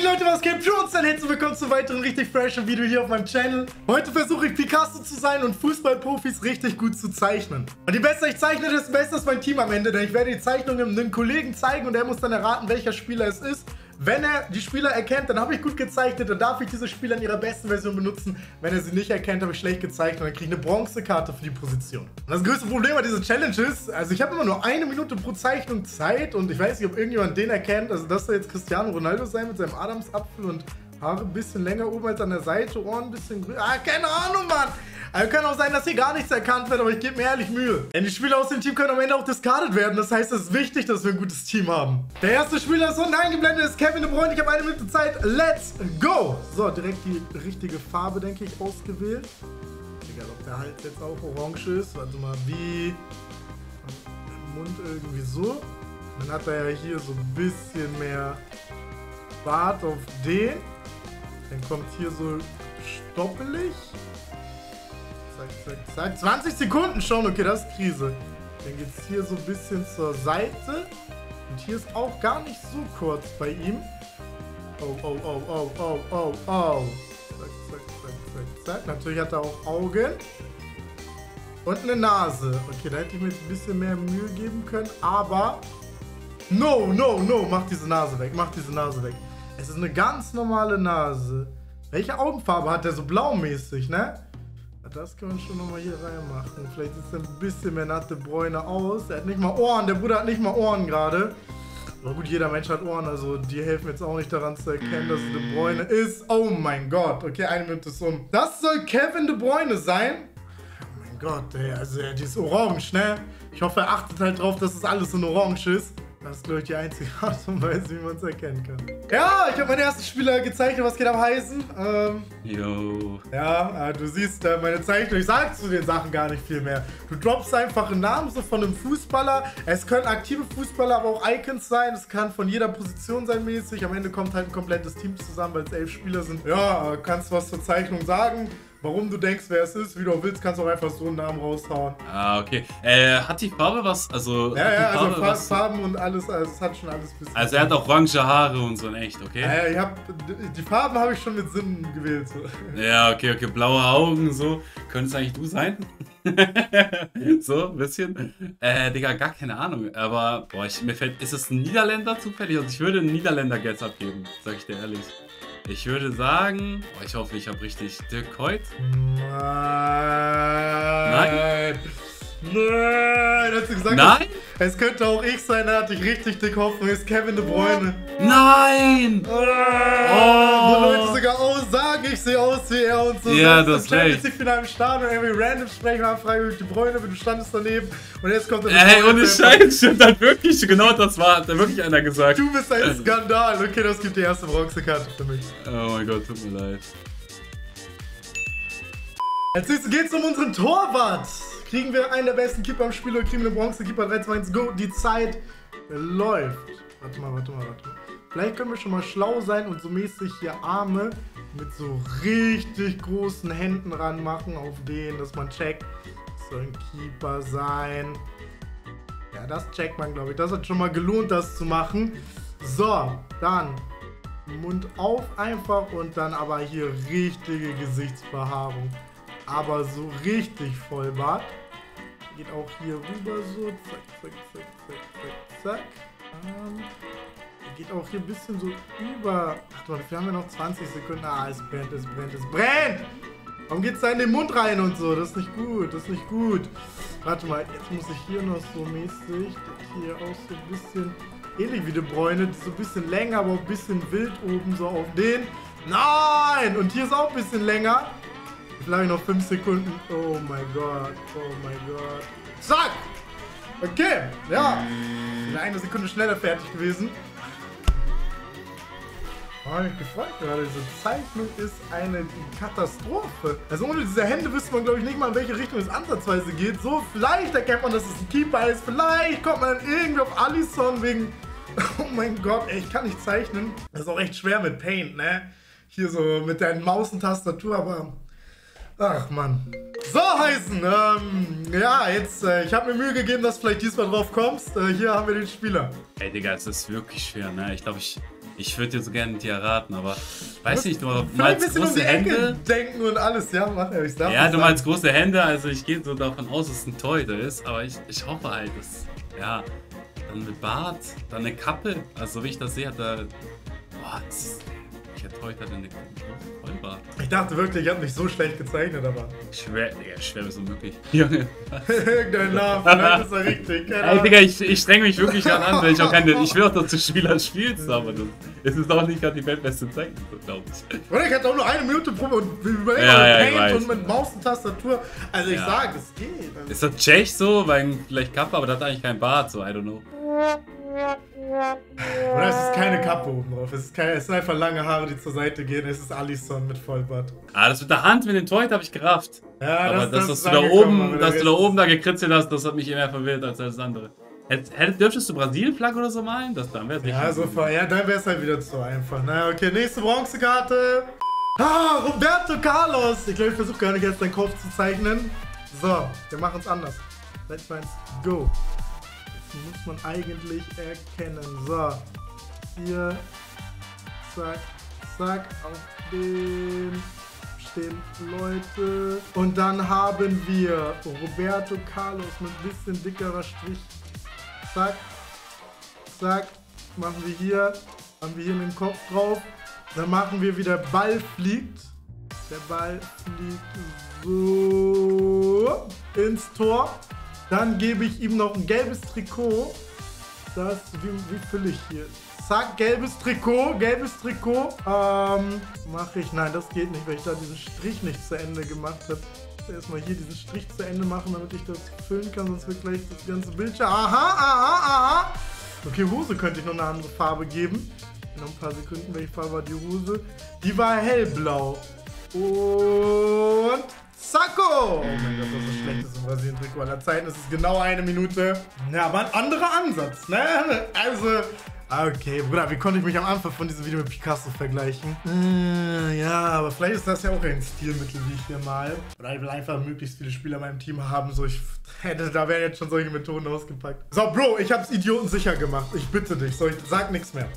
Hey Leute, was geht? Für uns dann herzlich willkommen zu einem weiteren richtig freshen Video hier auf meinem Channel. Heute versuche ich Picasso zu sein und Fußballprofis richtig gut zu zeichnen. Und je besser ich zeichne, desto besser ist mein Team am Ende, denn ich werde die Zeichnung einem Kollegen zeigen und er muss dann erraten, welcher Spieler es ist. Wenn er die Spieler erkennt, dann habe ich gut gezeichnet, dann darf ich diese Spieler in ihrer besten Version benutzen. Wenn er sie nicht erkennt, habe ich schlecht gezeichnet und dann kriege ich eine Bronzekarte für die Position. Und das größte Problem bei dieser Challenge ist, also ich habe immer nur 1 Minute pro Zeichnung Zeit und ich weiß nicht, ob irgendjemand den erkennt. Also das soll jetzt Cristiano Ronaldo sein mit seinem Adamsapfel und Haare ein bisschen länger oben als an der Seite, Ohren ein bisschen grün. Ah, keine Ahnung, Mann! Also kann auch sein, dass hier gar nichts erkannt wird, aber ich gebe mir ehrlich Mühe. Denn die Spieler aus dem Team können am Ende auch discarded werden. Das heißt, es ist wichtig, dass wir ein gutes Team haben. Der erste Spieler ist unten eingeblendet, ist Kevin De Bruyne. Ich habe 1 Minute Zeit. Let's go! So, direkt die richtige Farbe, denke ich, ausgewählt. Egal, ob der Hals jetzt auch orange ist. Warte mal, wie... Der Mund irgendwie so. Dann hat er ja hier so ein bisschen mehr Bart auf den. Dann kommt hier so stoppelig. Zack, 20 Sekunden schon. Okay, das ist Krise. Dann geht es hier so ein bisschen zur Seite. Und hier ist auch gar nicht so kurz bei ihm. Oh. Zack. Natürlich hat er auch Augen. Und eine Nase. Okay, da hätte ich mir jetzt ein bisschen mehr Mühe geben können. Aber... No. Mach diese Nase weg. Es ist eine ganz normale Nase. Welche Augenfarbe hat der? So blaumäßig, ne? Das können wir schon nochmal hier reinmachen. Vielleicht sieht es ein bisschen mehr nach De Bruyne aus. Er hat nicht mal Ohren. Der Bruder hat nicht mal Ohren gerade. Aber gut, jeder Mensch hat Ohren. Also die helfen jetzt auch nicht daran zu erkennen, dass es De Bruyne ist. Oh mein Gott. Okay, 1 Minute ist um. Das soll Kevin De Bruyne sein. Oh mein Gott, ey. Also die ist orange, ne? Ich hoffe, er achtet halt drauf, dass es alles in orange ist. Das ist, glaube ich, die einzige Art und Weise, wie man es erkennen kann. Ja, ich habe meinen ersten Spieler gezeichnet. Was geht am heißen? Jo. Ja, du siehst meine Zeichnung. Ich sage zu den Sachen gar nicht viel mehr. Du droppst einfach einen Namen so von einem Fußballer. Es können aktive Fußballer, aber auch Icons sein. Es kann von jeder Position sein mäßig. Am Ende kommt halt ein komplettes Team zusammen, weil es 11 Spieler sind. Ja, kannst was zur Zeichnung sagen. Warum du denkst, wer es ist, wie du auch willst, kannst du auch einfach so einen Namen raushauen. Ah, okay. Hat die Farbe was? Also, ja, also Farben und alles, also es hat schon alles bisschen. Also er hat auch orange Haare und so in echt, okay? Ja, die Farben habe ich schon mit Sinn gewählt. So. Ja, okay, blaue Augen, so. Könntest eigentlich du sein? So, ein bisschen. Digga, gar keine Ahnung. Aber, boah, mir fällt, ist es ein Niederländer zufällig? Also ich würde einen Niederländer-Guess abgeben, sag ich dir ehrlich. Ich würde sagen, oh, ich hoffe, ich habe richtig Dirk Kuyt. Nein, hast du gesagt? Nein? Es könnte auch ich sein, da hatte ich richtig dick Hoffnung. Ist Kevin De Bruyne. Nein! Wo Leute sogar aussagen, ich sehe aus wie er und so. Ja, das ist recht. Ich bin am Start und irgendwie random sprechen und fragen De Bruyne, du standest daneben und jetzt kommt der Ey, ohne Scheiß, stimmt halt wirklich. Genau das war, hat da wirklich einer gesagt. Du bist ein Skandal. Okay, das gibt die erste Bronzekarte für mich. Oh mein Gott, tut mir leid. Als nächstes geht's um unseren Torwart. Kriegen wir einen der besten Keeper im Spiel oder kriegen wir einen Bronzekeeper? 3, 2, 1, go. Die Zeit läuft. Warte mal. Vielleicht können wir schon mal schlau sein und so mäßig hier Arme mit so richtig großen Händen ranmachen auf den, dass man checkt. Das soll ein Keeper sein. Ja, das checkt man, glaube ich. Das hat schon mal gelohnt, das zu machen. So, dann Mund auf einfach und dann aber hier richtige Gesichtsbehaarung. Aber so richtig Vollbart. Geht auch hier rüber so. Zack. Geht auch hier ein bisschen so über. Ach du, wir haben ja noch 20 Sekunden. Ah, es brennt. Warum geht's da in den Mund rein und so? Das ist nicht gut. Warte mal, jetzt muss ich hier noch so mäßig. Hier auch so ein bisschen ähnlich wie De Bruyne. So ein bisschen länger, aber auch ein bisschen wild oben so auf den. Nein! Und hier ist auch ein bisschen länger. Vielleicht noch 5 Sekunden. Oh mein Gott. Zack! Okay, ja. Ich bin 1 Sekunde schneller fertig gewesen. Oh, ich bin gefreut gerade. Diese Zeichnung ist eine Katastrophe. Also ohne diese Hände wüsste man, glaube ich, nicht mal, in welche Richtung es ansatzweise geht. So, vielleicht erkennt man, dass es ein Keeper ist. Vielleicht kommt man dann irgendwie auf Alisson wegen... Oh mein Gott, ey, ich kann nicht zeichnen. Das ist auch echt schwer mit Paint, ne? Hier so mit der Maus und Tastatur, aber... Ach, Mann. So, heißen, ja, jetzt, ich habe mir Mühe gegeben, dass du vielleicht diesmal drauf kommst. Hier haben wir den Spieler. Ey, Digga, es ist wirklich schwer, ne? Ich glaube, ich Ich würde dir so gerne dir raten, aber weiß nicht, du vielleicht ein malst bisschen um große die Ecke Hände. denken und alles, ja, mach ja, ich darf Ja, nicht du sagen. malst große Hände, also ich gehe so davon aus, dass es ein Torhüter ist, aber ich hoffe halt, dass, ja, dann mit Bart, dann eine Kappe, also so wie ich das sehe, hat er, boah, welcher Torhüter denn eine Vollbart? Ich dachte wirklich, ich habe mich so schlecht gezeichnet, aber. Schwer, Digga, schwer bis unmöglich. Junge. Irgendein Name, vielleicht ist er richtig. Keine Ey, Ahnung. Digga, ich streng mich wirklich gerade an, weil ich will auch, dass du Spieler spielst, aber es ist auch nicht gerade die weltbeste Zeichnung, glaube ich. Oder ich hatte auch nur 1 Minute Probe und überlege Ja, mal ja, mit ich Paint weiß. und mit Maus und Tastatur. Also ich Ja. sage, es geht. Also Ist das Tschech so, weil vielleicht Kappe, aber der hat eigentlich keinen Bart, so, I don't know. Oder es ist keine Kappe oben drauf. Es sind einfach lange Haare, die zur Seite gehen. Es ist Alisson mit Vollbart. Ah, das mit der Hand, mit dem Torhüter habe ich gerafft. Ja, aber das dass ist du da angekommen, oben, aber dass der du da Rest oben da gekritzelt hast, das hat mich eher verwirrt als alles andere. Dürftest du Brasilien-Flagge oder so malen? Dann wäre es nicht. Ja, ja, dann wäre es halt wieder zu einfach. Na, okay, nächste Bronzekarte. Ah, Roberto Carlos. Ich glaube, ich versuche gar nicht jetzt deinen Kopf zu zeichnen. So, wir machen es anders. Let's go. Das muss man eigentlich erkennen. So, hier, zack, zack, auf den stehen Leute. Und dann haben wir Roberto Carlos mit ein bisschen dickerer Strich. Zack, zack, machen wir hier, haben wir hier einen Kopf drauf. Dann machen wir, wie der Ball fliegt. Der Ball fliegt so ins Tor. Dann gebe ich ihm noch ein gelbes Trikot. Wie fülle ich hier? Zack, gelbes Trikot. Mache ich, nein, das geht nicht, weil ich da diesen Strich nicht zu Ende gemacht habe. Erstmal hier diesen Strich zu Ende machen, damit ich das füllen kann, sonst wird gleich das ganze Bildschirm. Aha. Okay, Hose könnte ich noch eine andere Farbe geben. In noch ein paar Sekunden, welche Farbe war die Hose? Die war hellblau. Und Zacko! Oh mein Gott, das ist das schlechteste Brasilien-Trikot aller Zeiten. Es ist genau 1 Minute. Ja, aber ein anderer Ansatz, ne? Also, okay, Bruder, wie konnte ich mich am Anfang von diesem Video mit Picasso vergleichen? Ja, aber vielleicht ist das ja auch ein Stilmittel, wie ich hier mal. Oder ich will einfach möglichst viele Spieler in meinem Team haben. So, da werden jetzt schon solche Methoden ausgepackt. So, Bro, ich hab's idiotensicher gemacht. Ich bitte dich. So, ich sag nichts mehr.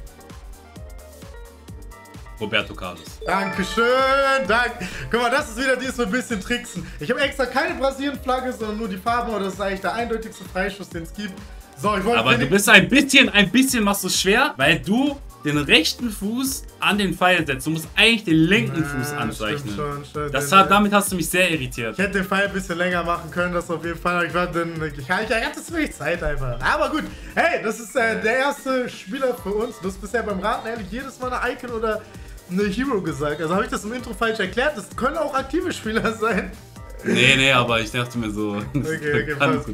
Roberto Carlos. Dankeschön, danke. Guck mal, das ist wieder dieses ein bisschen Tricksen. Ich habe extra keine Brasilien-Flagge, sondern nur die Farben, aber das ist eigentlich der eindeutigste Freischuss, den es gibt. So, ich wollte. Aber du bist ein bisschen machst du es schwer, weil du den rechten Fuß an den Pfeil setzt. Du musst eigentlich den linken Fuß anzeichnen. Stimmt. Damit hast du mich sehr irritiert. Ich hätte den Pfeil ein bisschen länger machen können, das auf jeden Fall. Ich hatte zu wenig Zeit einfach. Aber gut, hey, das ist der erste Spieler für uns. Du hast bisher beim Raten ehrlich jedes Mal eine Icon oder eine Hero gesagt. Also habe ich das im Intro falsch erklärt. Das können auch aktive Spieler sein. Nee, aber ich dachte mir so. Okay, passt.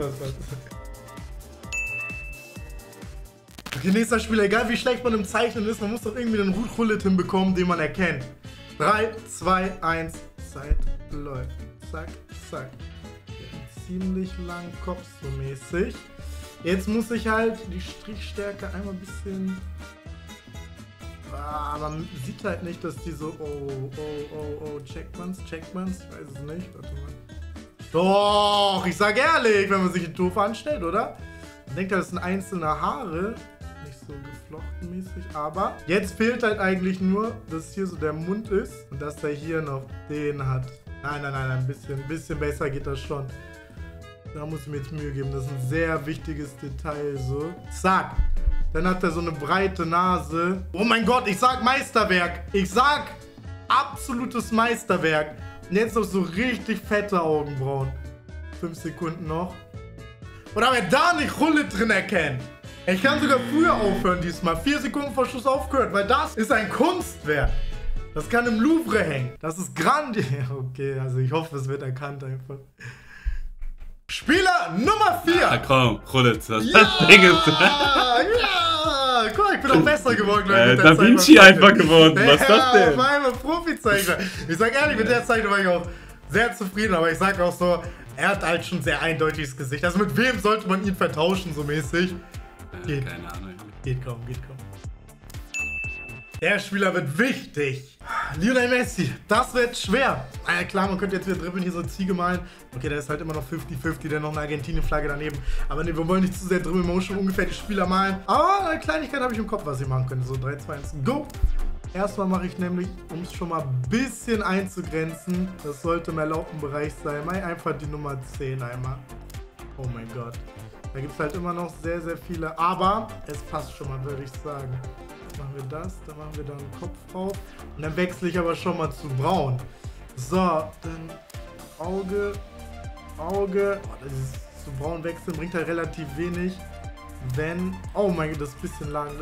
Okay, nächster Spieler, egal wie schlecht man im Zeichnen ist, man muss doch irgendwie einen Rullet hinbekommen, den man erkennt. 3, 2, 1, Zeit läuft. Zack. Ziemlich lang Kopf so mäßig. Jetzt muss ich halt die Strichstärke einmal ein bisschen... man sieht halt nicht, dass die so... Oh, checkt man's? Ich weiß es nicht, warte mal. Doch, ich sag ehrlich, wenn man sich doof anstellt, oder? Man denkt, das sind einzelne Haare. Nicht so geflochtenmäßig, aber jetzt fehlt halt eigentlich nur, dass hier so der Mund ist und dass er hier noch den hat. Nein, ein bisschen besser geht das schon. Da muss ich mir jetzt Mühe geben, das ist ein sehr wichtiges Detail so. Zack! Dann hat er so eine breite Nase. Oh mein Gott, ich sag Meisterwerk! Ich sag absolutes Meisterwerk! Und jetzt noch so richtig fette Augenbrauen. 5 Sekunden noch. Oder wenn da nicht Rulle drin erkennt. Ich kann sogar früher aufhören diesmal. 4 Sekunden vor Schluss aufgehört, weil das ist ein Kunstwerk. Das kann im Louvre hängen. Das ist grandios. Okay, also ich hoffe, es wird erkannt einfach. Spieler Nummer 4. Ja, komm, Rullet. Das Ja! Ding ist. Ja! Guck mal, ich bin auch besser geworden. Mit der Da Vinci Zeichnung. einfach geworden. Was ist das denn? Ja, mein Profizeichner. Ich sag ehrlich, mit der Zeichnung war ich auch sehr zufrieden, aber ich sag auch so, er hat halt schon ein sehr eindeutiges Gesicht. Also mit wem sollte man ihn vertauschen, so mäßig? Geht. Keine Ahnung. Geht kaum. Der Spieler wird wichtig. Lionel Messi, das wird schwer. Ja klar, man könnte jetzt wieder dribbeln, hier so eine Ziege malen. Okay, da ist halt immer noch 50-50, dann noch eine Argentinien-Flagge daneben. Aber ne, wir wollen nicht zu sehr dribbeln, man muss schon ungefähr die Spieler malen. Aber eine Kleinigkeit habe ich im Kopf, was ich machen könnte. So, 3, 2, 1, go! Erstmal mache ich nämlich, um es schon mal ein bisschen einzugrenzen, das sollte im erlaubten Bereich sein, mal einfach die Nummer 10 einmal. Oh mein Gott. Da gibt es halt immer noch sehr, sehr viele, aber es passt schon mal, würde ich sagen. Machen wir das, dann machen wir da einen Kopf drauf und dann wechsle ich aber schon mal zu braun. So, dann Auge. Oh, das ist zu braun wechseln bringt halt relativ wenig. Wenn, oh mein Gott, das ist ein bisschen lang,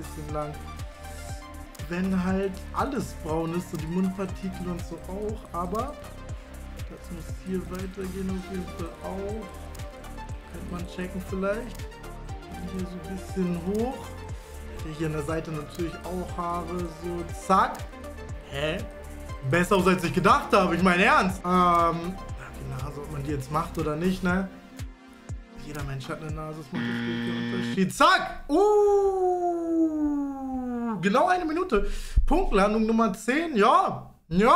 wenn halt alles braun ist, so die Mundpartikel und so auch, aber das muss hier weitergehen auf jeden Fall auch. Könnte man checken vielleicht. Hier so ein bisschen hoch. Hier an der Seite natürlich auch Haare, so zack. Hä? Besser aus als ich gedacht habe, ich meine ernst. Die Nase, ob man die jetzt macht oder nicht, ne? Jeder Mensch hat eine Nase, das macht einen Unterschied. Zack! Genau 1 Minute. Punktlandung Nummer 10, ja.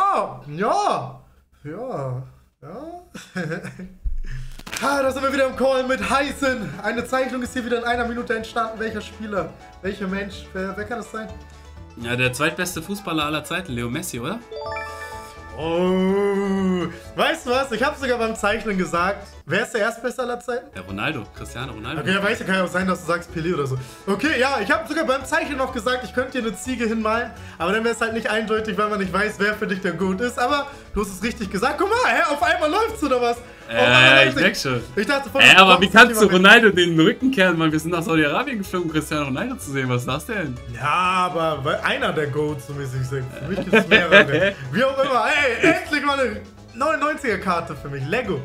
Da sind wir wieder im Call mit Heißen. Eine Zeichnung ist hier wieder in 1 Minute entstanden. Welcher Spieler? Welcher Mensch? Wer kann das sein? Ja, der zweitbeste Fußballer aller Zeiten, Leo Messi, oder? Oh, weißt du was? Ich habe sogar beim Zeichnen gesagt. Wer ist der Erstbeste aller Zeiten? Der Ronaldo, Cristiano Ronaldo. Okay, weiß ja, kann ja auch sein, dass du sagst Pelé oder so. Okay, ja, ich habe sogar beim Zeichnen noch gesagt, ich könnte hier eine Ziege hinmalen. Aber dann wäre es halt nicht eindeutig, weil man nicht weiß, wer für dich der Goat ist. Aber du hast es richtig gesagt. Guck mal, hä, auf einmal läuft's oder was? Ich denke schon. Ich dachte von aber wie kannst du Ronaldo den Rücken kehren? Weil wir sind nach Saudi-Arabien geflogen, um Cristiano Ronaldo zu sehen. Was ist das denn? Ja, aber weil einer der Goats, so mäßig sagt. Für mich gibt es mehrere. Wie auch immer. Ey, endlich mal eine 99er-Karte für mich. Lego.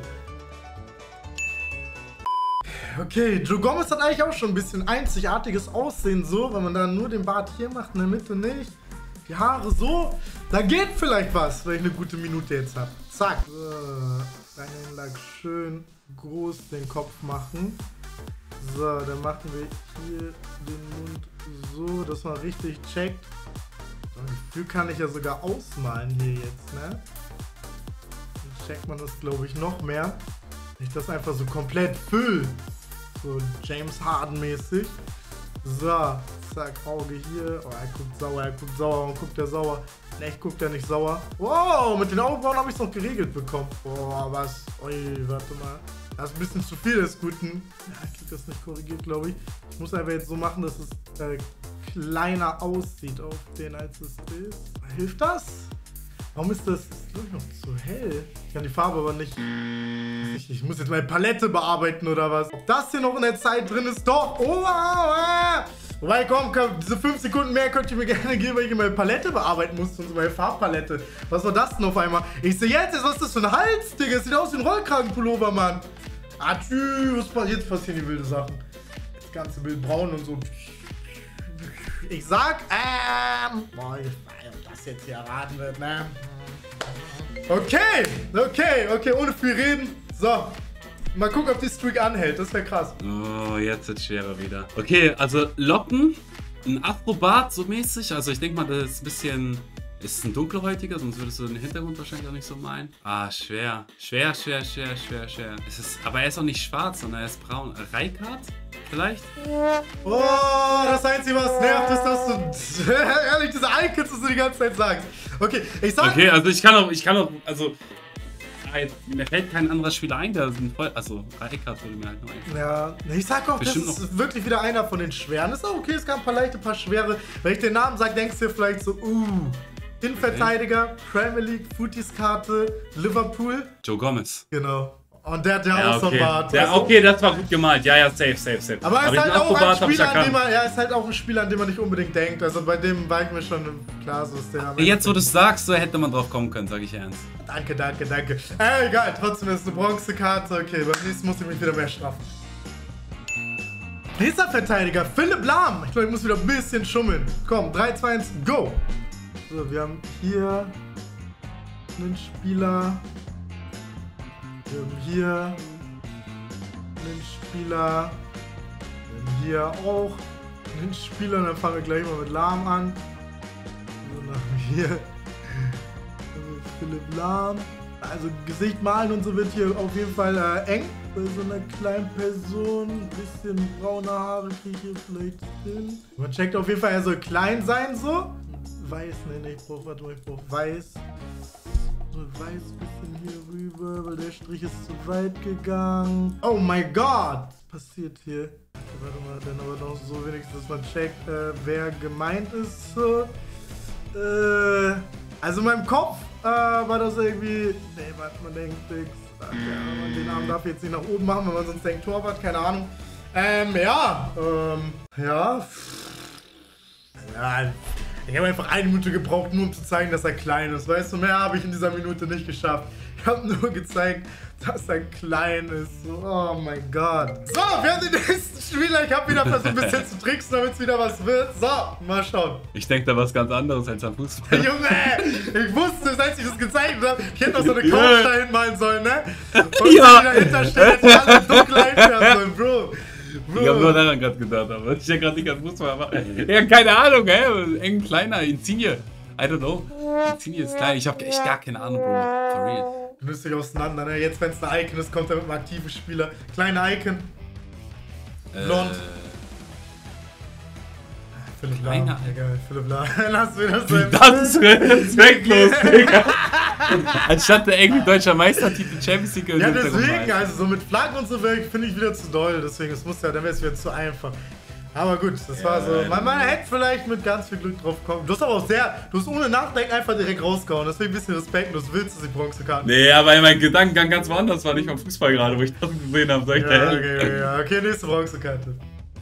Okay, Joe Gomez hat eigentlich auch schon ein bisschen einzigartiges Aussehen so, wenn man dann nur den Bart hier macht, in der Mitte nicht. Die Haare so. Da geht vielleicht was, wenn ich eine gute Minute jetzt habe. Zack. So, Reinlag schön groß den Kopf machen. So, dann machen wir hier den Mund so, dass man richtig checkt. So ein Gefühl kann ich ja sogar ausmalen hier jetzt, ne? Dann checkt man das, glaube ich, noch mehr. Wenn ich das einfach so komplett fülle. So James Harden mäßig. So, zack, Auge hier. Oh, er guckt sauer. Und guckt er sauer? Ne, ich guckt er nicht sauer. Wow, mit den Augenbrauen habe ich es noch geregelt bekommen. Boah, was? Ui, warte mal. Das ist ein bisschen zu viel des Guten. Ja, ich krieg das nicht korrigiert, glaube ich. Ich muss einfach jetzt so machen, dass es kleiner aussieht auf den, als es ist. Hilft das? Warum ist das? Ist, glaube ich, noch zu hell. Ich kann die Farbe aber nicht. Ich muss jetzt meine Palette bearbeiten oder was? Ob das hier noch in der Zeit drin ist? Doch! Oh, wobei, komm, diese 5 Sekunden mehr könnte ich mir gerne geben, weil ich meine Palette bearbeiten musste und so meine Farbpalette. Was war das denn auf einmal? Ich sehe jetzt, was ist das für ein Hals, Digga? Es sieht aus wie ein Rollkragenpullover, Mann. Ah, tschüss, jetzt passieren die wilde Sachen. Das ganze Bild braun und so. Ich sag, boah, ich weiß, ob das jetzt hier erraten wird, ne? Okay, ohne viel reden. So, mal gucken, ob die Streak anhält, das wäre krass. Oh, jetzt wird es schwerer wieder. Okay, also Locken, ein Afrobart so mäßig, also ich denke mal, das ist ein bisschen... Ist es ein dunkelhäutiger, sonst würdest du den Hintergrund wahrscheinlich auch nicht so meinen. Ah, schwer. Es ist, aber er ist auch nicht schwarz, sondern er ist braun. Rijkaard? Vielleicht? Oh, das Einzige, was nervt, ist, dass du ehrlich diese Icons, was du die ganze Zeit sagst. Okay, ich sag... Okay, also ich kann auch, also... Mir fällt kein anderer Spieler ein, der sind voll... Also, Rijkaard würde mir halt noch einfallen. Ja, ich sag auch, bestimmt das ist wirklich wieder einer von den schweren. Ist auch okay, es gab ein paar leichte, ein paar schwere. Wenn ich den Namen sage, denkst du dir vielleicht so, Innenverteidiger, Premier League, Footies-Karte, Liverpool. Joe Gomez. Genau. Und der hat ja auch so einen Bart. Okay, das war gut gemalt. Ja, safe. Aber er ist halt auch ein Spieler, an dem man, ist halt auch ein Spieler, an dem man nicht unbedingt denkt. Also bei dem war ich mir schon klar, so ist der. Jetzt, wo du es sagst, so hätte man drauf kommen können, sag ich ernst. Danke. Egal, trotzdem ist es eine Bronzekarte. Okay, beim nächsten muss ich mich wieder mehr straffen. Nächster Verteidiger, Philipp Lahm. Ich glaube, ich muss wieder ein bisschen schummeln. Komm, 3, 2, 1, go! So, wir haben hier einen Spieler. Wir haben hier einen Spieler. Wir haben hier auch einen Spieler. Und dann fangen wir gleich mal mit Lahm an. So, dann haben wir hier Philipp Lahm. Also Gesicht malen und so wird hier auf jeden Fall eng. Bei so einer kleinen Person. Ein bisschen braune Haare kriege ich hier vielleicht hin. Man checkt auf jeden Fall, er soll klein sein so. Weiß, ne, ich brauche weiß. So weiß ein bisschen hier rüber, weil der Strich ist zu weit gegangen. Oh mein Gott! Was passiert hier? Warte mal, dann aber noch so wenigstens, dass man checkt, wer gemeint ist. So. Also in meinem Kopf war das irgendwie... Nee, warte, man denkt fix. Ja, den Arm darf jetzt nicht nach oben machen, wenn man sonst denkt Torwart, keine Ahnung. Ja. Ich habe einfach 1 Minute gebraucht, nur um zu zeigen, dass er klein ist. Weißt du, mehr habe ich in dieser Minute nicht geschafft. Ich habe nur gezeigt, dass er klein ist. Oh mein Gott. So, wir haben den nächsten Spieler. Ich habe wieder versucht, ein bisschen zu tricksen, damit es wieder was wird. So, mal schauen. Ich denke da was ganz anderes als am Fußball. Junge, ich wusste es, als ich das gezeigt habe. Ich hätte noch so eine Couch da hinmalen sollen, ne? Und ja. dahinter steht, dass alles dunkel einfärben sollen, Bro. Ich hab nur daran gerade gedacht, aber ich ja gerade nicht an Fußball machen. Ja, keine Ahnung, ey. Eng kleiner, Insigne. I don't know. Insigne ist klein. Ich hab echt gar keine Ahnung, Bro. For real. Du nimmst dich auseinander, ne? Jetzt, wenn es ein Icon ist, kommt er mit einem aktiven Spieler. Kleiner Icon. Blond. Philipp Lahm. Egal, Philipp Lahm. Lass mir das sein. Das ist respektlos, Digga. Anstatt der irgendwie deutscher Meistertitel Champions League. Ja, deswegen, also so mit Flaggen und so finde ich wieder zu doll. Deswegen, es muss ja, dann wäre es wieder zu einfach. Aber gut, das war so. Man hätte vielleicht mit ganz viel Glück drauf kommen. Du hast aber auch du hast ohne Nachdenken einfach direkt rausgehauen. Deswegen ein bisschen respektlos. Willst du die Bronzekarte? Nee, aber mein Gedankengang ganz woanders war, nicht beim Fußball gerade, wo ich das gesehen habe. Soll ich okay, nächste Bronzekarte.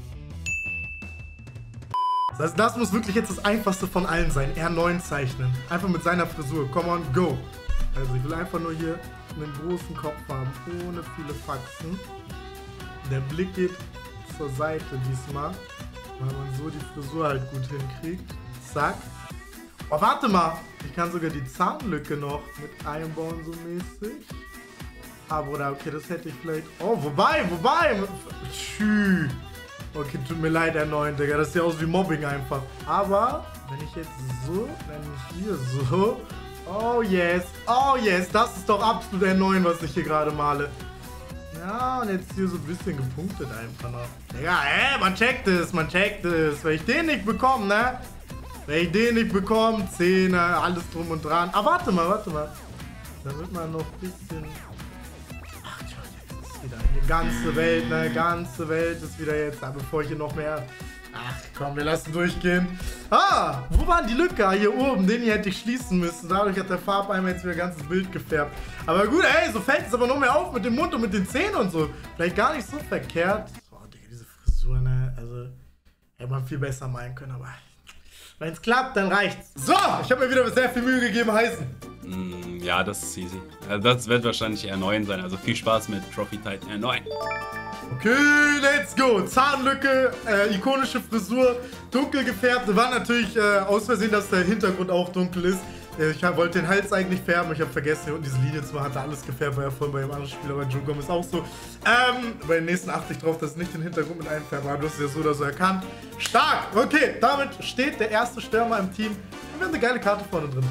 Das muss wirklich jetzt das einfachste von allen sein. R9 zeichnen. Einfach mit seiner Frisur. Come on, go. Also ich will einfach nur hier einen großen Kopf haben, ohne viele Faxen. Der Blick geht zur Seite diesmal, weil man so die Frisur halt gut hinkriegt. Zack. Oh, warte mal. Ich kann sogar die Zahnlücke noch mit einbauen, so mäßig. Aber, oder, okay, das hätte ich vielleicht... Oh, wobei. Tschüss. Okay, tut mir leid, R9, Digga. Das sieht aus wie Mobbing einfach. Aber, wenn ich jetzt so, wenn ich hier so... Oh yes, das ist doch absolut R9, was ich hier gerade male. Ja, und jetzt hier so ein bisschen gepunktet einfach noch. Digga, man checkt es. Wenn ich den nicht bekomme, ne? Wenn ich den nicht bekomme, Zähne, alles drum und dran. Ah, warte mal. Dann wird man noch ein bisschen... Ach, jetzt ist wieder eine ganze Welt, ne? Ganze Welt ist wieder jetzt, bevor ich hier noch mehr... Ach komm, wir lassen durchgehen. Ah, wo war die Lücke? Hier oben, den hier hätte ich schließen müssen. Dadurch hat der Farbeimer jetzt wieder ganzes Bild gefärbt. Aber gut, ey, so fällt es aber noch mehr auf mit dem Mund und mit den Zähnen und so. Vielleicht gar nicht so verkehrt. Oh, Digga, diese Frisur, ne? Also, hätte man viel besser meinen können, aber wenn es klappt, dann reicht's. So, ich habe mir wieder sehr viel Mühe gegeben, heißen. Ja, das ist easy. Also das wird wahrscheinlich R9 sein. Also viel Spaß mit Trophy Titan R9. Okay, let's go. Zahnlücke, ikonische Frisur, dunkel gefärbt. War natürlich aus Versehen, dass der Hintergrund auch dunkel ist. Ich wollte den Hals eigentlich färben. Ich habe vergessen, hier unten diese Linie zu machen. Hatte alles gefärbt, war ja vorhin bei dem anderen Spieler, bei Joe Gomez auch so. Bei den nächsten achte ich drauf, dass ich nicht den Hintergrund mit einfärben. Aber du hast es ja so oder so erkannt. Stark! Okay, damit steht der erste Stürmer im Team. Und wir haben eine geile Karte vorne drin.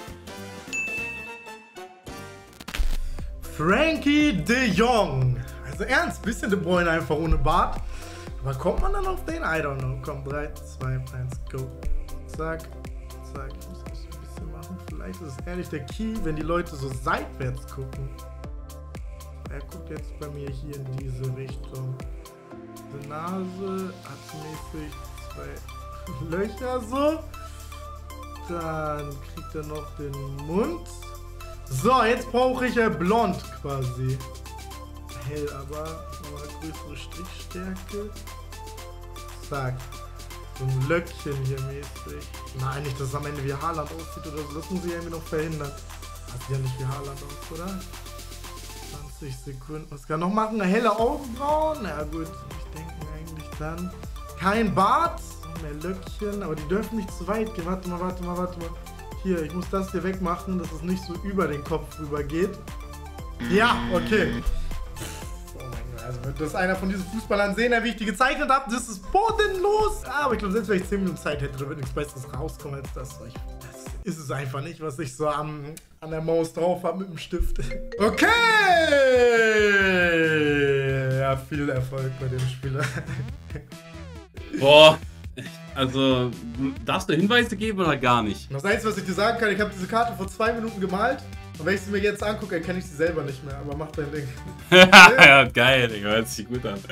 Frankie de Jong. Also ernst, bisschen De Bruyne einfach ohne Bart. Aber kommt man dann auf den? I don't know. Komm, 3, 2, 1, go. Zack, zack. Ich muss das ein bisschen machen. Vielleicht ist es ehrlich der Key, wenn die Leute so seitwärts gucken. Er guckt jetzt bei mir hier in diese Richtung. Die Nase hat mäßig 2 Löcher so. Dann kriegt er noch den Mund. So, jetzt brauche ich blond quasi. Hell, aber nochmal größere Strichstärke. Zack. So ein Löckchen hier mäßig. Nein, nicht, dass es am Ende wie Haaland aussieht oder so. Das muss ich irgendwie noch verhindern. Das sieht ja nicht wie Haaland aus, oder? 20 Sekunden. Was kann noch machen? Eine helle Augenbrauen? Na gut, ich denke eigentlich dann. Kein Bart. Mehr Löckchen, aber die dürfen nicht zu weit gehen. Warte mal. Hier, ich muss das hier wegmachen, dass es nicht so über den Kopf rüber geht. Ja, okay. Oh mein Gott, also wird das einer von diesen Fußballern sehen, wie ich die gezeichnet habe, das ist bodenlos. Aber ich glaube, selbst wenn ich 10 Minuten Zeit hätte, da wird nichts Besseres rauskommen als das. Das ist es einfach nicht, was ich so an der Maus drauf habe mit dem Stift. Okay! Ja, viel Erfolg bei dem Spieler. Boah, also darfst du Hinweise geben oder gar nicht? Das Einzige, was ich dir sagen kann, ich habe diese Karte vor 2 Minuten gemalt. Und wenn ich sie mir jetzt angucke, erkenne ich sie selber nicht mehr. Aber mach dein Ding. Ja, geil, Digga, hört sich gut an.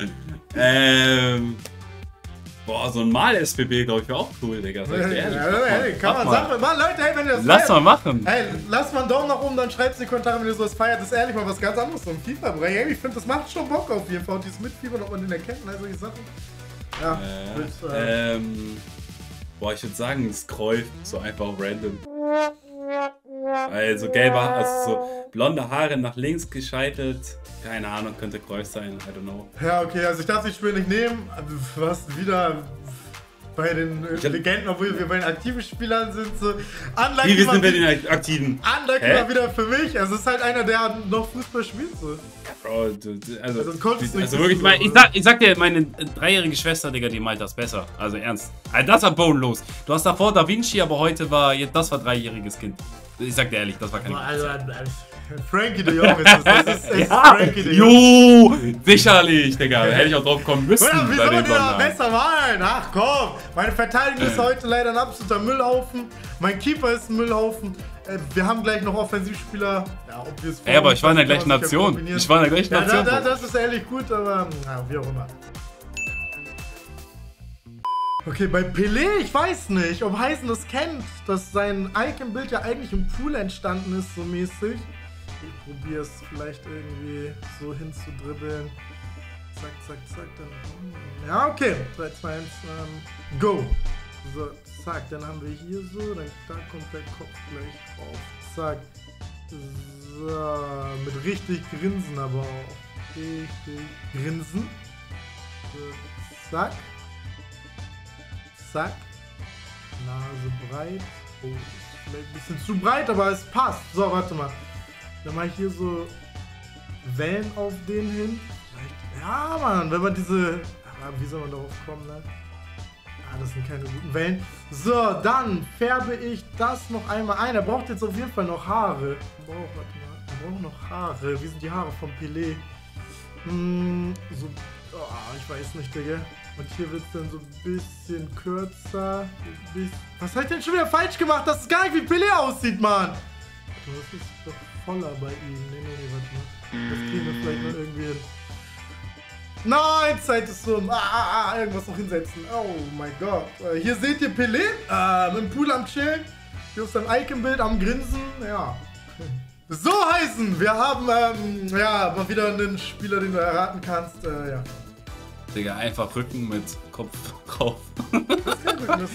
Boah, so ein Mal-SPB, glaube ich, wäre auch cool, Digga. Sag ich dir ehrlich. Hey, kann man sagen. Mann, Leute, hey, wenn ihr das Lass feiert, mal machen. hey, lasst mal einen Daumen nach oben, dann schreibt es in die Kommentare, wenn ihr sowas feiert. Das ist ehrlich mal was ganz anderes, so ein FIFA-Bereich. Hey, ich finde, das macht schon Bock auf jeden Fall. Dieses Mitfiebern, ob man den erkennt, also solche Sachen. Ja, boah, ich würde sagen, Scroll, so einfach random. Also gelbe Haare, also so blonde Haare nach links gescheitelt. Keine Ahnung, könnte Cruyff sein, I don't know. Ja, okay, also ich darf das Spiel nicht nehmen. Was wieder bei den Legenden, obwohl wir bei den aktiven Spielern sind, so Wie, wir sind bei den Aktiven? Unlucky war wieder für mich. Also es ist halt einer, der noch Fußball spielt. So. Bro, also wirklich, ich sag dir, meine 3-jährige Schwester, Digga, die meint das besser. Also ernst. Also das war bodenlos. Du hast davor Da Vinci, aber heute war, das war 3-jähriges Kind. Ich sag dir ehrlich, das war kein Frankie de Jong ist das ist ja. Frankie de Jong. Jo, sicherlich, Digga. Da hätte ich auch drauf kommen müssen. Oder wie soll man da besser malen? Ach komm, meine Verteidigung ist heute leider ein absoluter Müllhaufen. Mein Keeper ist ein Müllhaufen. Wir haben gleich noch Offensivspieler. Ja, ob wir es ey, aber ich war in der gleichen Nation. Ich war in der gleichen Nation. Ja, das ist ehrlich gut, aber na, wie auch immer. Okay, bei Pelé, ich weiß nicht, ob Heisen das kennt, dass sein Icon-Bild ja eigentlich im Pool entstanden ist, so mäßig. Ich probiere es vielleicht irgendwie so hinzudribbeln. Zack, zack, zack, dann... Ja, okay. 3, 2, 1, go. So, zack, dann haben wir hier so, dann da kommt der Kopf gleich drauf. Zack. So, mit richtig Grinsen aber auch. Richtig Grinsen. So, zack. Zack. Nase breit. Oh, ist vielleicht ein bisschen zu breit, aber es passt. So, warte mal. Dann mache ich hier so Wellen auf den hin. Vielleicht, ja, Mann, wenn man diese... Wie soll man darauf kommen, ne? Ah, das sind keine guten Wellen. So, dann färbe ich das noch einmal ein. Er braucht jetzt auf jeden Fall noch Haare. Er braucht noch Haare. Wie sind die Haare von Pelé? So, oh, ich weiß nicht, Digga. Und hier wird es dann so ein bisschen kürzer. Was habe ich denn schon wieder falsch gemacht? Das ist gar nicht wie Pelé aussieht, Mann. Das ist doch voller bei ihm. Nee, warte mal. Das kriegen wir vielleicht mal irgendwie hin. Nein, Zeit ist um. Irgendwas noch hinsetzen. Oh mein Gott. Hier seht ihr Pelé im Pool am Chillen. Hier auf seinem Icon-Bild am Grinsen. Ja. So heißen, wir haben ja, mal wieder einen Spieler, den du erraten kannst. Ja. Digga, einfach Rücken mit Kopf drauf. Das ist kein Rücken,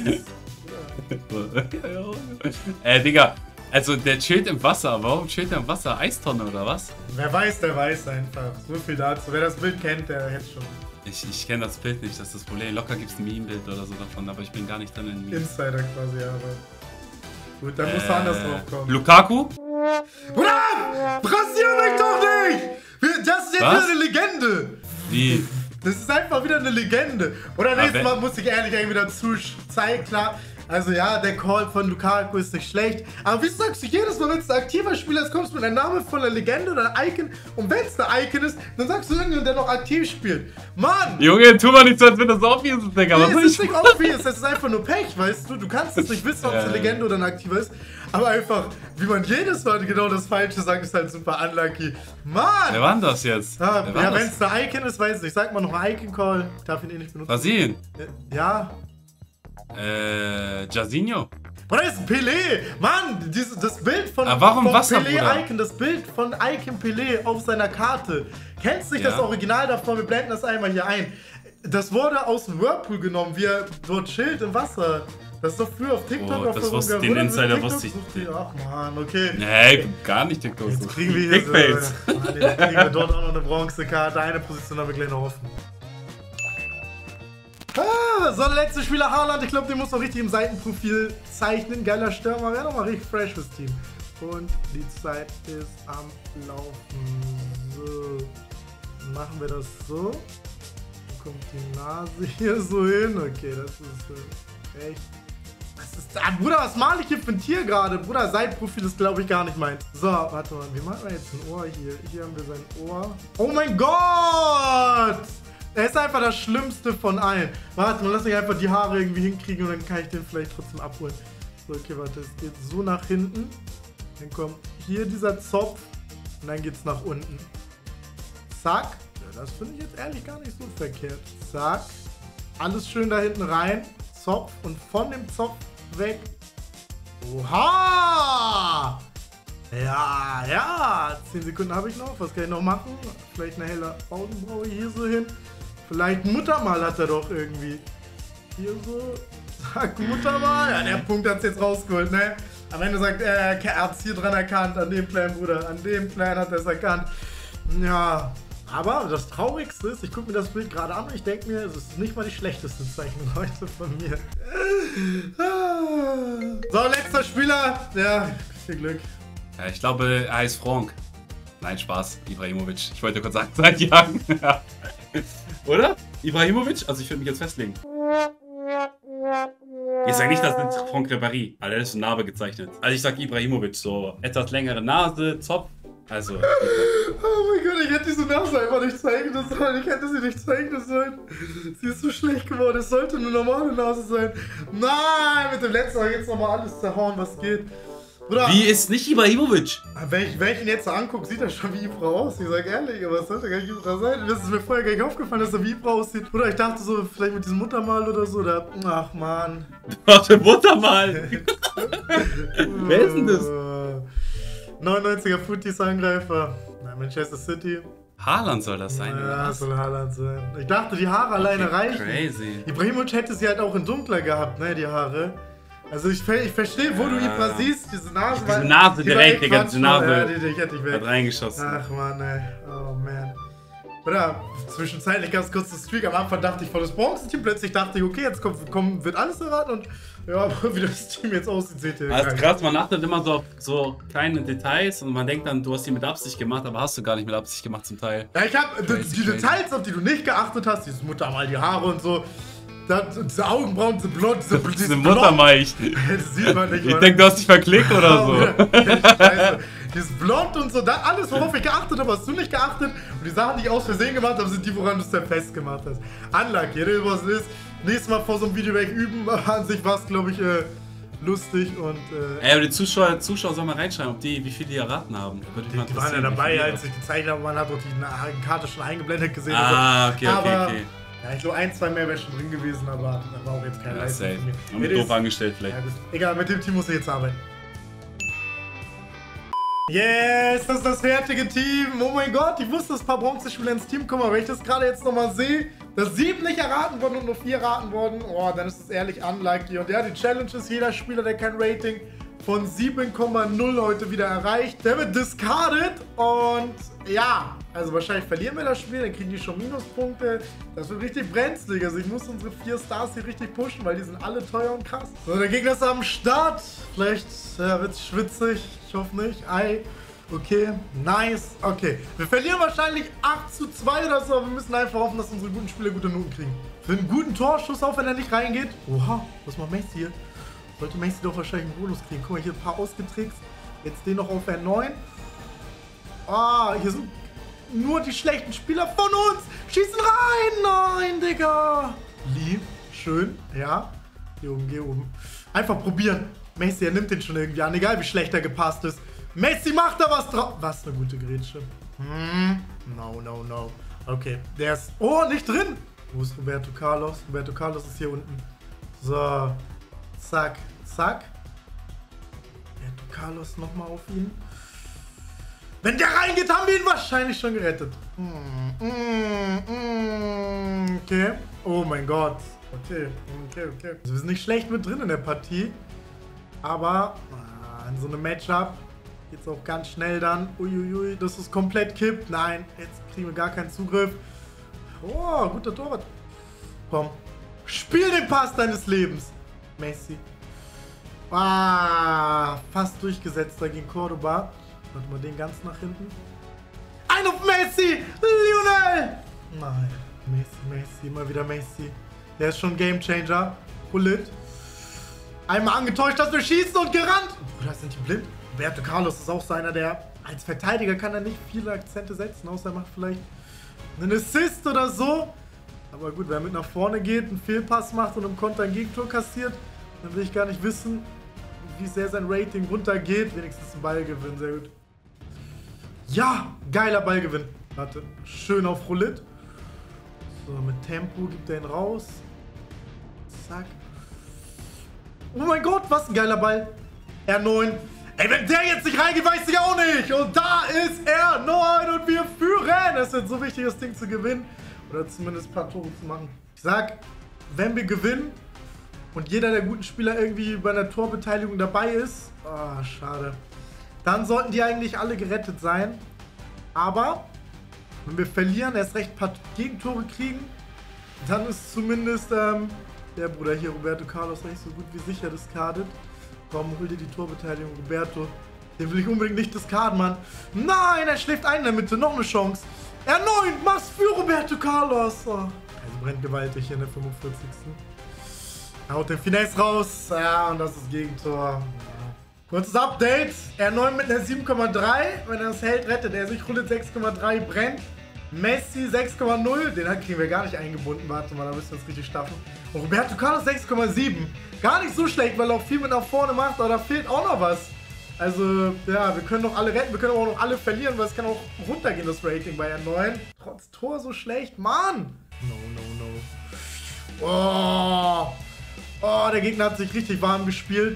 das ist... Digga, also der chillt im Wasser. Warum chillt er im Wasser? Eistonne oder was? Wer weiß, der weiß einfach. So viel dazu. Wer das Bild kennt, der hätte schon. Ich kenne das Bild nicht, das ist das Problem. Locker gibt es ein Meme-Bild oder so davon, aber ich bin gar nicht drin in Memes. Insider quasi, aber... Gut, dann musst du anders drauf kommen. Lukaku? Bruder! Rasier mich doch nicht! Das ist jetzt wieder eine Legende! Wie? Das ist einfach wieder eine Legende. Oder nächstes Mal muss ich ehrlich irgendwie dazu zeigen, klar. Also ja, der Call von Lukaku ist nicht schlecht. Aber wie sagst du jedes Mal, wenn es ein aktiver Spieler ist, kommst du mit einem Namen von einer Legende oder einem Icon. Und wenn es ein Icon ist, dann sagst du irgendjemand, der noch aktiv spielt. Mann! Junge, tu mal nicht so, als wenn das obvious ist, Digga. Nee, es ist nicht obvious, es ist einfach nur Pech, weißt du? Du kannst es nicht wissen, ob es eine Legende oder ein aktiver ist. Aber einfach, wie man jedes Mal genau das Falsche sagt, ist halt super unlucky. Mann! Wer war denn das jetzt? Ja, wenn es ein Icon ist, weiß ich nicht. Sag mal noch einen Icon-Call. Ich darf ihn eh nicht benutzen. Brasilien. Ja. Jairzinho. Oder ist Pelé? Mann, das Bild von Pelé-Icon, das Bild von Icon Pelé auf seiner Karte. Kennst du nicht das Original davon? Wir blenden das einmal hier ein. Das wurde aus dem Whirlpool genommen, wie er dort chillt im Wasser. Das ist doch früher auf TikTok auf der den Insider wusste ich nicht. Ach man, okay. Nee, gar nicht TikTok. Jetzt kriegen wir hier Clickbaits. Jetzt kriegen wir dort auch noch eine Bronzekarte. Eine Position haben wir gleich noch offen. So, der letzte Spieler Haaland. Ich glaube, den muss man richtig im Seitenprofil zeichnen. Geiler Stürmer. Wäre nochmal richtig fresh fürs Team. Und die Zeit ist am Laufen. So. Dann machen wir das so. Dann kommt die Nase hier so hin. Okay, das ist echt. Was Bruder, was male ich hier für ein Tier gerade? Bruder, sein Profil ist, glaube ich, gar nicht meins. So, warte mal, wie machen wir jetzt ein Ohr hier? Hier haben wir sein Ohr. Oh mein Gott! Er ist einfach das Schlimmste von allen. Warte mal, lass mich einfach die Haare irgendwie hinkriegen und dann kann ich den vielleicht trotzdem abholen. So, okay, warte, es geht so nach hinten. Dann kommt hier dieser Zopf und dann geht's nach unten. Zack. Ja, das finde ich jetzt ehrlich gar nicht so verkehrt. Zack. Alles schön da hinten rein. Zopf und von dem Zopf weg. Oha! Ja, ja. 10 Sekunden habe ich noch. Was kann ich noch machen? Vielleicht eine helle Augenbraue hier so hin. Vielleicht ein Muttermal hat er doch irgendwie. Hier so. Zack, Muttermal. Ja, der Punkt hat es jetzt rausgeholt, ne? Am Ende sagt er hat es hier dran erkannt. An dem kleinen Bruder. An dem kleinen hat er es erkannt. Ja. Aber das Traurigste ist, ich gucke mir das Bild gerade an und ich denke mir, es ist nicht mal die schlechteste Zeichnung heute von mir. So, letzter Spieler. Ja, viel Glück. Ja, ich glaube, er heißt Frank. Nein, Spaß. Ibrahimovic. Ich wollte kurz sagen, seit Jahren. Oder? Ibrahimovic? Also ich würde mich jetzt festlegen. Ich sage nicht, das ist Franck Ribéry, aber der ist so Narbe gezeichnet. Also ich sag Ibrahimovic, so etwas längere Nase, Zopf. Also. Oh mein Gott, ich hätte diese Nase einfach nicht zeichnen sollen. Ich hätte sie nicht zeichnen sollen. Sie ist so schlecht geworden. Es sollte eine normale Nase sein. Nein, mit dem letzten Mal jetzt nochmal alles zerhauen, was geht. Bruder, wie ist nicht Ibrahimovic? Wenn ich ihn jetzt so angucke, sieht er schon wie Ibra aus. Ich sag ehrlich, aber es sollte gar nicht Ibra sein. Das ist mir vorher gar nicht aufgefallen, dass er wie Ibra aussieht. Oder ich dachte so, vielleicht mit diesem Muttermal oder so. Oder, ach man. Warte, Muttermal. Wer ist denn das? 99er Footies Angreifer. Manchester City. Haaland soll das sein, ja, oder was? Soll Haaland sein. Ich dachte, die Haare alleine reichen. Crazy. Ibrahimovic hätte sie halt auch in dunkler gehabt, ne, die Haare. Also ich verstehe, wo du Ibra siehst, diese Nase. Diese Nase direkt, die ganze Nase. Ja, die hätte ich weg. Hat reingeschossen. Ach man, ey. Oh man. Oder zwischenzeitlich ganz kurz das Streak. Am Anfang dachte ich voll das Bronze-Team. Plötzlich dachte ich, okay, jetzt wird alles erraten. Und ja, wie das Team jetzt aussieht, seht ihr. Das ist krass, man achtet immer so auf so kleine Details und man denkt dann, du hast die mit Absicht gemacht, aber hast du gar nicht mit Absicht gemacht zum Teil. Ja, ich hab die Details, auf die du nicht geachtet hast, dieses Muttermal, die Haare und so. Diese Augenbrauen, diese Blond, diese Muttermilch. Das sieht man nicht. Ich denke, du hast dich verklickt oder so. Dieses Blond und so, alles, worauf ich geachtet habe, hast du nicht geachtet. Und die Sachen, die ich aus Versehen gemacht habe, sind die, woran du es dann festgemacht hast. Unlucky, jeder was ist. Nächstes Mal vor so einem Video weg üben. An sich war es, glaube ich, lustig und. Ey, aber die Zuschauer sollen mal reinschreiben, wie viele die erraten haben. Die waren ja dabei, als ich gezeigt habe, man hat doch die Karte schon eingeblendet gesehen. Ah, okay. Ja, ich glaube, 1, 2 mehr wäre schon drin gewesen, aber da war auch jetzt keine Leistung von mir. Und mit doof angestellt vielleicht. Ja, egal, mit dem Team muss ich jetzt arbeiten. Yes, das ist das fertige Team. Oh mein Gott, ich wusste, dass ein paar Bronzespieler ins Team kommen, aber wenn ich das gerade jetzt nochmal sehe, dass 7 nicht erraten wurden und nur 4 erraten wurden, oh, dann ist das ehrlich unlucky. Und ja, die Challenge ist, jeder Spieler, der kein Rating von 7,0 heute wieder erreicht, der wird discarded und ja, also wahrscheinlich verlieren wir das Spiel, dann kriegen die schon Minuspunkte. Das wird richtig brenzlig, also ich muss unsere 4 Stars hier richtig pushen, weil die sind alle teuer und krass. So, der Gegner ist am Start, vielleicht wird es schwitzig, ich hoffe nicht. Okay, nice, okay. Wir verlieren wahrscheinlich 8:2 oder so, aber wir müssen einfach hoffen, dass unsere guten Spieler gute Noten kriegen. Für einen guten Torschuss, auch wenn er nicht reingeht. Oha, was macht Messi hier? Sollte Messi doch wahrscheinlich einen Bonus kriegen. Guck mal, hier ein paar ausgetrickst. Jetzt den noch auf R9. Ah, hier sind nur die schlechten Spieler von uns. Schießen rein. Nein, Digga. Lieb. Schön. Ja. Geh oben. Einfach probieren. Messi, er nimmt den schon irgendwie an. Egal, wie schlecht er gepasst ist. Messi macht da was drauf. Was eine gute Grätsche. No. Okay, der ist... Oh, nicht drin. Wo ist Roberto Carlos? Roberto Carlos ist hier unten. So. Zack. Roberto Carlos nochmal auf ihn. Wenn der reingeht, haben wir ihn wahrscheinlich schon gerettet. Okay. Oh mein Gott. Okay. Also wir sind nicht schlecht mit drin in der Partie. Aber in so einem Matchup geht's auch ganz schnell dann. Uiuiui, das ist komplett kippt. Nein, jetzt kriegen wir gar keinen Zugriff. Oh, guter Torwart. Komm. Spiel den Pass deines Lebens. Messi. Ah, fast durchgesetzt da gegen Cordoba. Warte mal, den ganz nach hinten. Ein auf Messi! Lionel! Nein, Messi, immer wieder Messi. Der ist schon Gamechanger. Bullet. Einmal angetäuscht, dass wir schießen und gerannt. Bruder, sind die blind? Roberto Carlos ist auch so einer, der als Verteidiger kann er nicht viele Akzente setzen, außer er macht vielleicht einen Assist oder so. Aber gut, wenn er mit nach vorne geht, einen Fehlpass macht und im Konter ein Gegentor kassiert, dann will ich gar nicht wissen, wie sehr sein Rating runtergeht. Wenigstens ein Ballgewinn, sehr gut. Ja, geiler Ballgewinn. Warte, schön auf Roulette. So, mit Tempo gibt er ihn raus. Zack. Oh mein Gott, was ein geiler Ball. R9. Ey, wenn der jetzt nicht reingeht, weiß ich auch nicht. Und da ist R9 und wir führen. Es ist so wichtig, das Ding zu gewinnen. Oder zumindest ein paar Tore zu machen. Ich sag, wenn wir gewinnen und jeder der guten Spieler irgendwie bei einer Torbeteiligung dabei ist, schade, dann sollten die eigentlich alle gerettet sein. Aber wenn wir verlieren, erst recht ein paar Gegentore kriegen, dann ist zumindest der Bruder hier, Roberto Carlos, nicht so gut wie sicher discardet. Warum hol dir die Torbeteiligung, Roberto? Den will ich unbedingt nicht discarden, Mann. Nein, er schläft ein in der Mitte, noch eine Chance. R9, mach's für Roberto Carlos. Oh. Also brennt gewaltig hier in der 45. Er haut den Finesse raus. Ja, und das ist Gegentor. Ja. Kurzes Update. R9 mit einer 7,3. Wenn er das hält, rettet er sich. Roulette 6,3, brennt. Messi 6,0. Den kriegen wir gar nicht eingebunden. Warte mal, da müssen wir uns richtig staffen. Und Roberto Carlos 6,7. Gar nicht so schlecht, weil er auch viel mit nach vorne macht. Aber da fehlt auch noch was. Also, ja, wir können noch alle retten, wir können aber auch noch alle verlieren, weil es kann auch runtergehen, das Rating bei R9. Trotz Tor so schlecht, Mann! No. Oh, der Gegner hat sich richtig warm gespielt.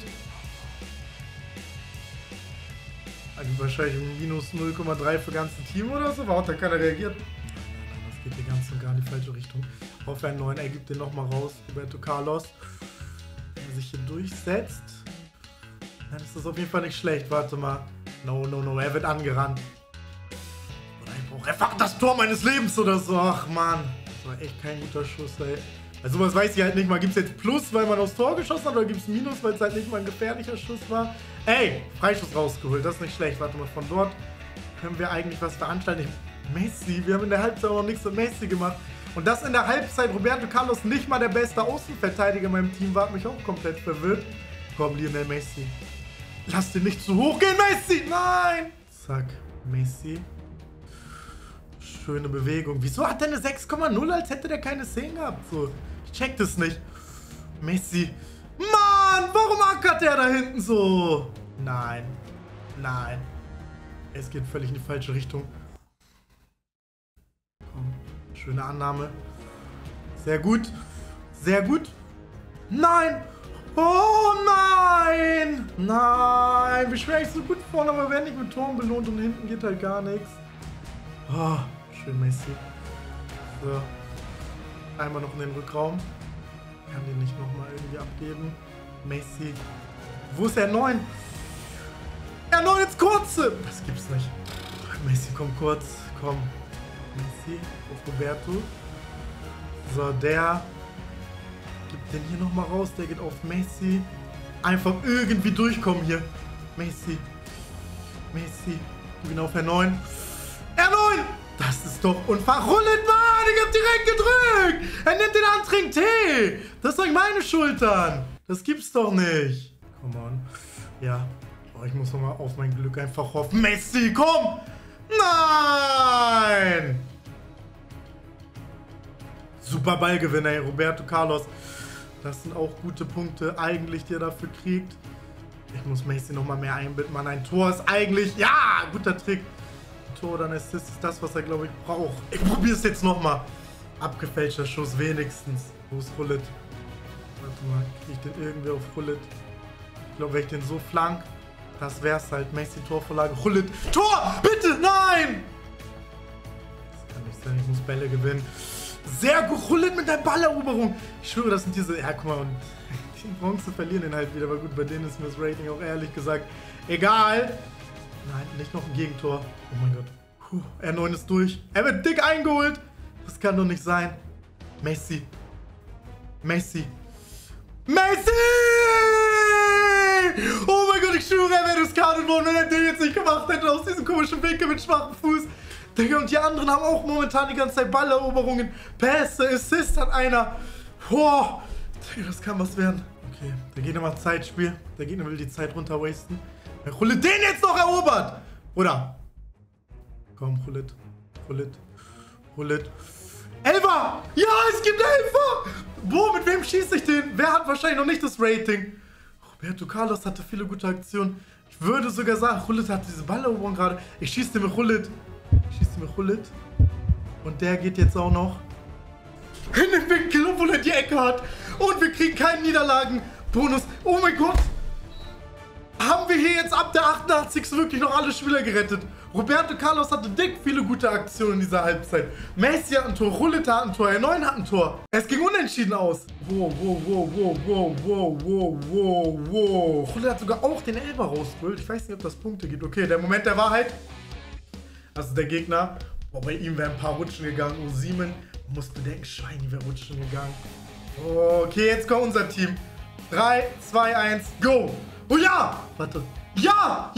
Also wahrscheinlich minus 0,3 für ganze Team oder so. Warum hat da keiner reagiert? Nein, das geht hier ganz und gar in die falsche Richtung. Auf R9, er gibt den nochmal raus, Roberto Carlos. Wenn er sich hier durchsetzt. Dann ist das auf jeden Fall nicht schlecht. Warte mal. No. Er wird angerannt. Oder er fuckt das Tor meines Lebens oder so. Ach, Mann. Das war echt kein guter Schuss, ey. Also sowas weiß ich halt nicht mal. Gibt es jetzt Plus, weil man aufs Tor geschossen hat? Oder gibt es Minus, weil es halt nicht mal ein gefährlicher Schuss war? Ey, Freischuss rausgeholt. Das ist nicht schlecht. Warte mal, von dort können wir eigentlich was veranstalten. Messi. Wir haben in der Halbzeit auch noch nichts mit Messi gemacht. Und dass in der Halbzeit Roberto Carlos nicht mal der beste Außenverteidiger in meinem Team war, hat mich auch komplett verwirrt. Komm, Lionel Messi. Lass den nicht zu hoch gehen, Messi! Nein! Zack, Messi. Schöne Bewegung. Wieso hat der eine 6,0, als hätte der keine Szenen gehabt? So, ich check das nicht. Messi. Mann, warum ackert der da hinten so? Nein. Es geht völlig in die falsche Richtung. Komm, schöne Annahme. Sehr gut. Nein! Oh nein! Nein! Wir schwören so gut vorne, aber wir werden nicht mit Toren belohnt und hinten geht halt gar nichts. Oh, schön Messi. So. Einmal noch in den Rückraum. Kann den nicht nochmal irgendwie abgeben. Messi. Wo ist R9? R9 ins Kurze! Das gibt's nicht. Messi, komm kurz. Komm. Messi auf Roberto. So, der gibt den hier nochmal raus. Der geht auf Messi. Einfach irgendwie durchkommen hier. Messi. Gib ihn auf R9. R9! Das ist doch unfassbar. Roulette, Mann! Ich hab direkt gedrückt! Er nimmt den Antrinken Tee! Das sind meine Schultern! Das gibt's doch nicht! Come on. Ja. Oh, ich muss nochmal auf mein Glück einfach hoffen. Messi, komm! Nein! Super Ballgewinner, ey, Roberto Carlos. Das sind auch gute Punkte eigentlich, die er dafür kriegt. Ich muss Messi nochmal mehr einbinden, Mann. Ein Tor ist eigentlich... Ja, guter Trick. Ein Tor oder ein Assist ist das, was er, glaube ich, braucht. Ich probiere es jetzt nochmal. Abgefälschter Schuss wenigstens. Wo ist Roulette? Warte mal, kriege ich den irgendwie auf Roulette? Ich glaube, wenn ich den so flank, das wär's halt. Messi, Torvorlage. Roulette. Tor! Bitte! Nein! Das kann nicht sein. Ich muss Bälle gewinnen. Sehr gut, Roulette mit der Balleroberung. Ich schwöre, das sind diese... Ja, guck mal, und die Bronze verlieren den halt wieder. Aber gut, bei denen ist mir das Rating auch ehrlich gesagt egal. Nein, nicht noch ein Gegentor. Oh mein Gott. Puh, R9 ist durch. Er wird dick eingeholt. Das kann doch nicht sein. Messi. Oh mein Gott, ich schwöre, er wäre discardet worden, wenn er den jetzt nicht gemacht hätte aus diesem komischen Winkel mit schwachem Fuß. Digga, und die anderen haben auch momentan die ganze Zeit Balleroberungen. Pässe, Assist hat einer. Boah. Digga, das kann was werden. Okay, der Gegner macht Zeitspiel. Der Gegner will die Zeit runter wasten. Der Roulette den jetzt noch erobert! Oder? Komm, Roulette. Roulette. Roulette. Elfer! Ja, es gibt Elfer! Wo, mit wem schieße ich den? Wer hat wahrscheinlich noch nicht das Rating? Roberto Carlos hatte viele gute Aktionen. Ich würde sogar sagen, Roulette hat diese Balleroberung gerade. Ich schieße den mit Roulette. Ich schieße den mit Roulette. Und der geht jetzt auch noch in den Winkel, obwohl er die Ecke hat. Und wir kriegen keinen Niederlagenbonus. Oh mein Gott. Haben wir hier jetzt ab der 88. wirklich noch alle Spieler gerettet? Roberto Carlos hatte dick viele gute Aktionen in dieser Halbzeit. Messi hat ein Tor, Roulette hat ein Tor, R9 hat ein Tor. Es ging unentschieden aus. Wow. Roulette hat sogar auch den Elfer rausgeholt. Ich weiß nicht, ob das Punkte gibt. Okay, der Moment der Wahrheit. Also der Gegner. Oh, bei ihm wären ein paar rutschen gegangen. Oh, Siemen. Man muss bedenken, Schweini wäre rutschen gegangen. Oh, okay, jetzt kommt unser Team. 3, 2, 1, go! Oh ja! Warte. Ja!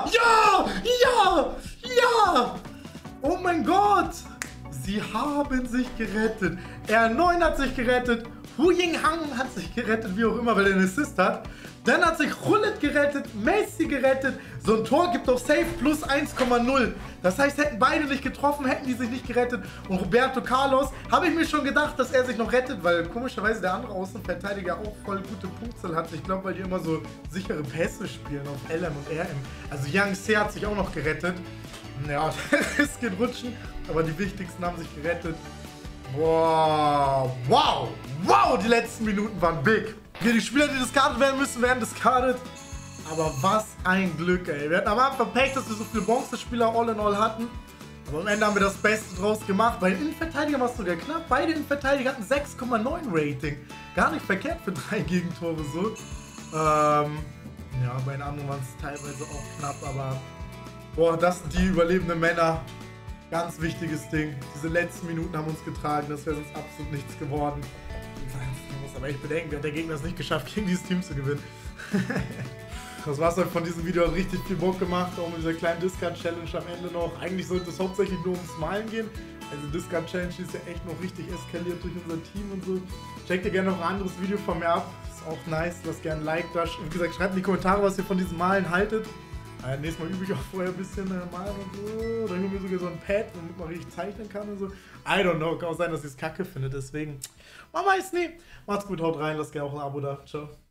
Oh mein Gott! Sie haben sich gerettet. R9 hat sich gerettet. Hu Yinghang hat sich gerettet, wie auch immer, weil er einen Assist hat. Dann hat sich Roulette gerettet, Messi gerettet. So ein Tor gibt doch safe plus 1,0. Das heißt, hätten beide nicht getroffen, hätten die sich nicht gerettet. Und Roberto Carlos, habe ich mir schon gedacht, dass er sich noch rettet, weil komischerweise der andere Außenverteidiger auch voll gute Punktzahl hat. Ich glaube, weil die immer so sichere Pässe spielen auf LM und RM. Also Yang Se hat sich auch noch gerettet. Ja, es geht rutschen, aber die wichtigsten haben sich gerettet. Wow, die letzten Minuten waren big. Die Spieler, die discardet werden müssen, werden discardet. Aber was ein Glück, ey. Wir hatten am Anfang Pech, dass wir so viele Bronze-Spieler all in all hatten. Aber am Ende haben wir das Beste draus gemacht. Bei den Innenverteidigern war es sogar knapp. Beide Innenverteidiger hatten 6,9 Rating. Gar nicht verkehrt für 3 Gegentore so. Ja, bei den anderen waren es teilweise auch knapp, aber boah, das sind die überlebenden Männer. Ganz wichtiges Ding. Diese letzten Minuten haben uns getragen. Das wäre sonst absolut nichts geworden. Aber ich bedenke, der Gegner es nicht geschafft, gegen dieses Team zu gewinnen. Das war's halt von diesem Video. Hat richtig viel Bock gemacht. Auch mit dieser kleinen Discard-Challenge am Ende noch. Eigentlich sollte es hauptsächlich nur ums Malen gehen. Also Discard-Challenge ist ja echt noch richtig eskaliert durch unser Team und so. Checkt ihr gerne noch ein anderes Video von mir ab. Ist auch nice. Lasst gerne ein Like da. Wie gesagt, schreibt in die Kommentare, was ihr von diesem Malen haltet. Nächstes Mal übe ich auch vorher ein bisschen malen und so. Dann holen wir sogar so ein Pad, womit man richtig zeichnen kann und so. I don't know. Kann auch sein, dass ihr es kacke findet. Deswegen, man weiß nie. Macht's gut, haut rein. Lasst gerne auch ein Abo da. Ciao.